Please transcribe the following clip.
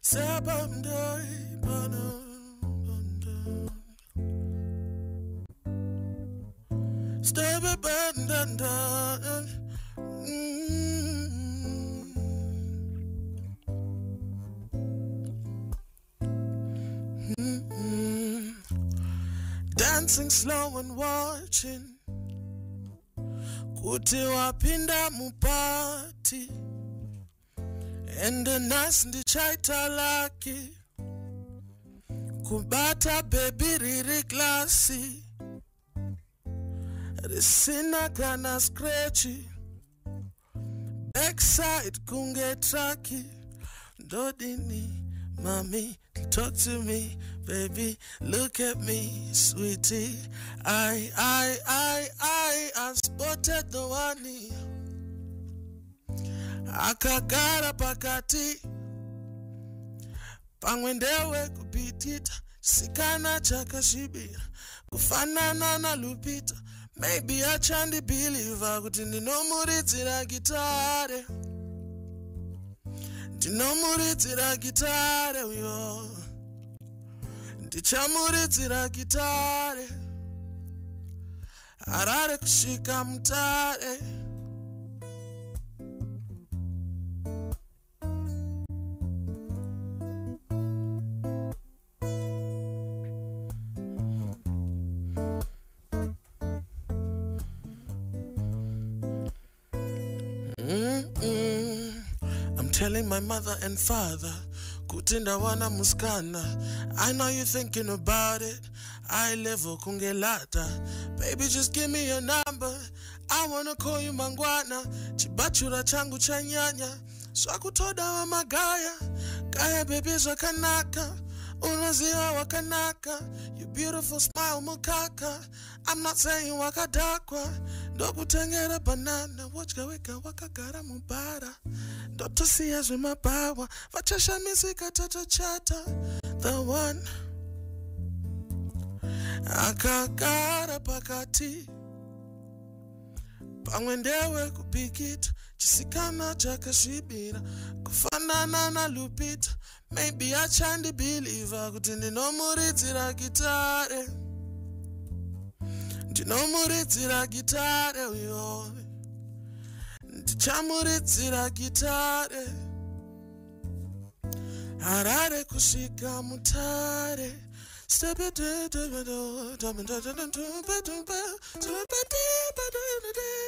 Dancing slow and watching kuti wapinda mupati ende nasi ndichaita laki kubata baby riri klasi risina kana scratchy backside kunge traki dodini mommy talk to me baby look at me sweetie I spotted the one akagara pakati pamwendewe kupitita sikana chakashibira kufanana na Lupita maybe achandi believer kuti ndinomuridzira gitare ndinomuridzira gitare uyo ndichamuridzira gitare arare kushika mutare I'm telling my mother and father kutinda wana muskana. I know you're thinking about it. I level kungelata. Baby, just give me your number. I wanna call you mangwana. Chibachura changu chanyanya. Swakutoda wa magaya. Kaya baby wakanaka. Unaziwa wakanaka. Your beautiful smile mukaka. I'm not saying wakadakwa. Ndokutengera banana. Wachka weka wakagara mubara. Dr. Sia's with my power. Vachasha misika tata chata. The one akagara pakati pamwendewe kupikita chisikana chakashibira kufanana na Lupita maybe achandi believer kuti ndinomuridzira gitare ndinomuridzira gitare uyo ndichamuridzira gitare arare kusvika mutare step it